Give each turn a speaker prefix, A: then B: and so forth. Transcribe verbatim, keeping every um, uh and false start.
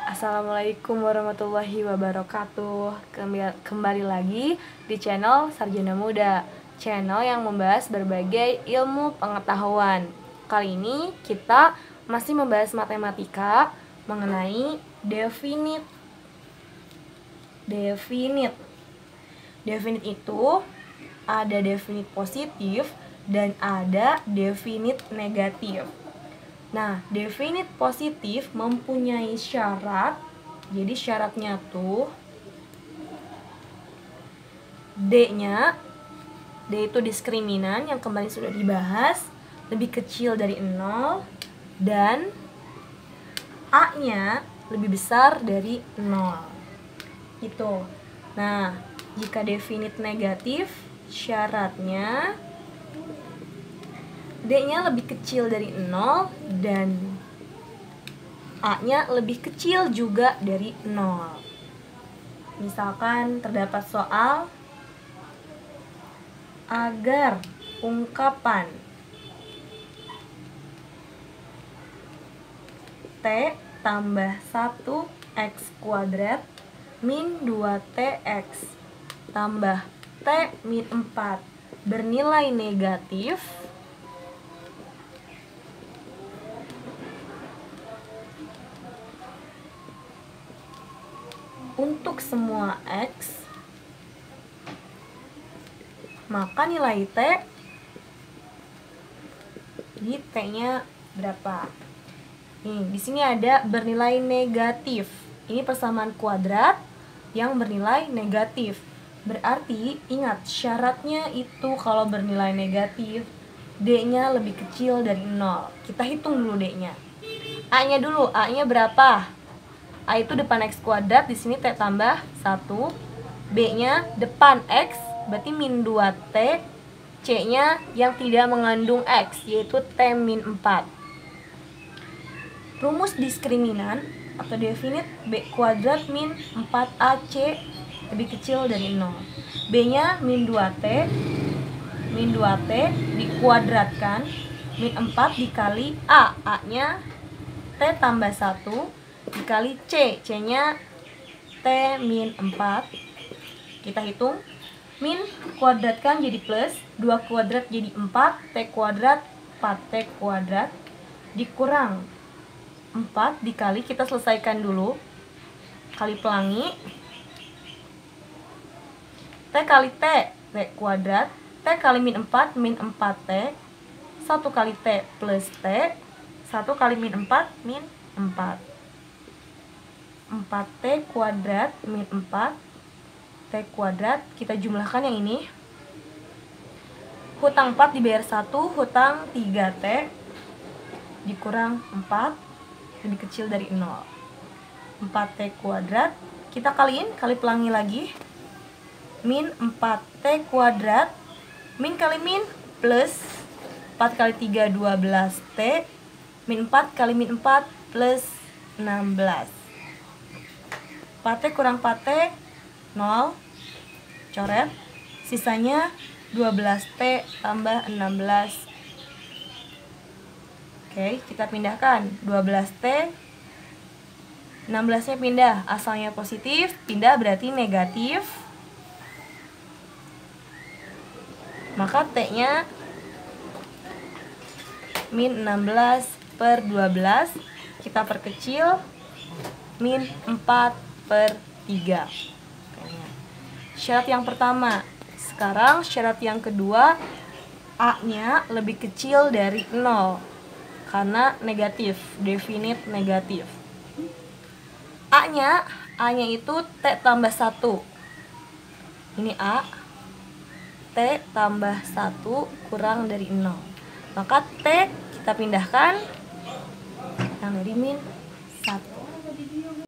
A: Assalamualaikum warahmatullahi wabarakatuh. Kembi- Kembali lagi di channel Sarjana Muda, channel yang membahas berbagai ilmu pengetahuan. Kali ini kita masih membahas matematika mengenai definite. Definite. Definite itu ada definite positif dan ada definite negatif. Nah, definite positif mempunyai syarat. Jadi syaratnya tuh D-nya, D itu diskriminan yang kemarin sudah dibahas, lebih kecil dari nol, dan A-nya lebih besar dari nol. Itu. Nah, jika definite negatif, syaratnya D-nya lebih kecil dari nol dan A-nya lebih kecil juga dari nol. Misalkan terdapat soal agar ungkapan T tambah satu X kuadrat min dua T X tambah T min empat bernilai negatif, untuk semua X, maka nilai T, jadi T-nya berapa? Nih, di sini ada bernilai negatif. Ini persamaan kuadrat yang bernilai negatif. Berarti ingat syaratnya itu kalau bernilai negatif, D-nya lebih kecil dari nol. Kita hitung dulu D-nya. A-nya dulu, A-nya berapa? A itu depan X kuadrat, di sini T tambah satu. B-nya depan X, berarti min dua T. C-nya yang tidak mengandung X, yaitu T min empat. Rumus diskriminan atau definite B kuadrat min empat A C lebih kecil dari nol. B-nya min dua T. Min dua T dikuadratkan, min empat dikali A. A-nya T tambah satu dikali C, C-nya T min empat. Kita hitung, min kuadratkan jadi plus, dua kuadrat jadi empat, T kuadrat, empat T kuadrat, dikurang empat dikali, kita selesaikan dulu, kali pelangi, T kali T, T kuadrat, T kali min empat, min empat T, satu kali T plus T, satu kali min empat, min empat. empat T kuadrat min empat T kuadrat, kita jumlahkan yang ini. Hutang empat dibayar satu, hutang tiga T dikurang empat lebih kecil dari nol. empat T kuadrat, kita kaliin, kali pelangi lagi. Min empat T kuadrat, min kali min plus empat kali tiga dua belas T, min empat kali min empat plus enam belas. empat T kurang empat T, nol, coret, sisanya dua belas T tambah enam belas. Oke, kita pindahkan, dua belas T, enam belas nya pindah, asalnya positif, pindah berarti negatif, maka T nya min enam belas per dua belas, kita perkecil, min empat per tiga. Syarat yang pertama. Sekarang syarat yang kedua, A-nya lebih kecil dari nol karena negatif, definite negatif. A-nya, A-nya itu T tambah satu. Ini A, T tambah satu kurang dari nol. Maka T kita pindahkan yang dari min satu.